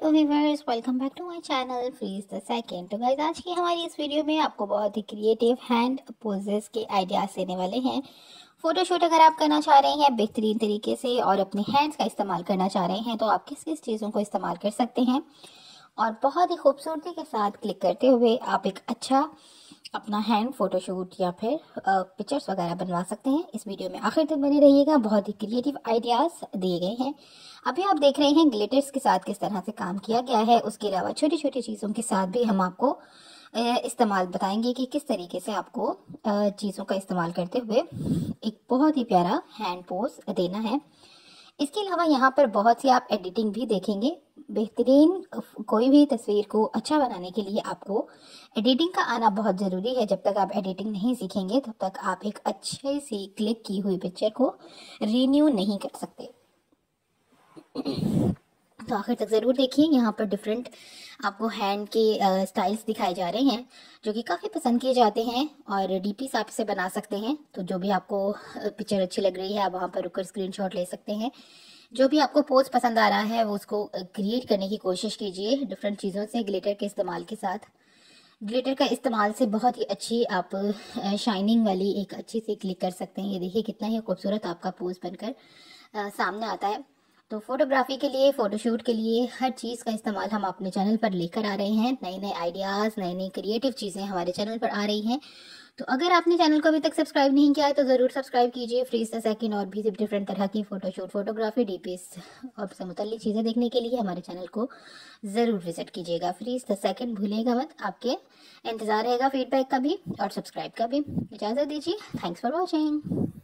Hello viewers, welcome back to my channel freeze the second. तो guys, आज की हमारी इस वीडियो में आपको बहुत ही क्रिएटिव हैंड पोजेस के आइडियाज देने वाले हैं। फोटोशूट अगर आप करना चाह रहे हैं बेहतरीन तरीके से और अपने हैंड्स का इस्तेमाल करना चाह रहे हैं तो आप किस किस चीज़ों को इस्तेमाल कर सकते हैं और बहुत ही खूबसूरती के साथ क्लिक करते हुए आप एक अच्छा अपना हैंड फोटोशूट या फिर पिक्चर्स वगैरह बनवा सकते हैं। इस वीडियो में आखिर तक बने रहिएगा, बहुत ही क्रिएटिव आइडियाज दिए गए हैं। अभी आप देख रहे हैं ग्लिटर्स के साथ किस तरह से काम किया गया है। उसके अलावा छोटी छोटी चीज़ों के साथ भी हम आपको इस्तेमाल बताएंगे कि किस तरीके से आपको चीज़ों का इस्तेमाल करते हुए एक बहुत ही प्यारा हैंड पोज देना है। इसके अलावा यहाँ पर बहुत सी आप एडिटिंग भी देखेंगे। बेहतरीन कोई भी तस्वीर को अच्छा बनाने के लिए आपको एडिटिंग का आना बहुत ज़रूरी है। जब तक आप एडिटिंग नहीं सीखेंगे तब तक आप एक अच्छे सी क्लिक की हुई पिक्चर को रीन्यू नहीं कर सकते। तो आखिर तक ज़रूर देखिए। यहाँ पर डिफरेंट आपको हैंड के स्टाइल्स दिखाए जा रहे हैं जो कि काफ़ी पसंद किए जाते हैं और डीपीस आप इसे बना सकते हैं। तो जो भी आपको पिक्चर अच्छी लग रही है आप वहाँ पर रुककर स्क्रीनशॉट ले सकते हैं। जो भी आपको पोज पसंद आ रहा है वो उसको क्रिएट करने की कोशिश कीजिए डिफरेंट चीज़ों से, ग्लिटर के इस्तेमाल के साथ। ग्लिटर का इस्तेमाल से बहुत ही अच्छी आप शाइनिंग वाली एक अच्छी सी क्लिक कर सकते हैं। ये देखिए कितना ही खूबसूरत आपका पोज बनकर सामने आता है। तो फोटोग्राफी के लिए, फोटोशूट के लिए हर चीज़ का इस्तेमाल हम अपने चैनल पर लेकर आ रहे हैं। नए नए आइडियाज़, नई नई क्रिएटिव चीज़ें हमारे चैनल पर आ रही हैं। तो अगर आपने चैनल को अभी तक सब्सक्राइब नहीं किया है तो ज़रूर सब्सक्राइब कीजिए। फ्रीज द सेकंड और भी डिफरेंट तरह की फोटोशूट, फोटोग्राफी, डीपीस और से मुतल्लिक चीज़ें देखने के लिए हमारे चैनल को ज़रूर विजिट कीजिएगा। फ्रीज द सेकंड भूलिएगा मत, आपके इंतज़ार रहेगा फीडबैक का भी और सब्सक्राइब का भी। इजाज़त दीजिए। Thanks for watching.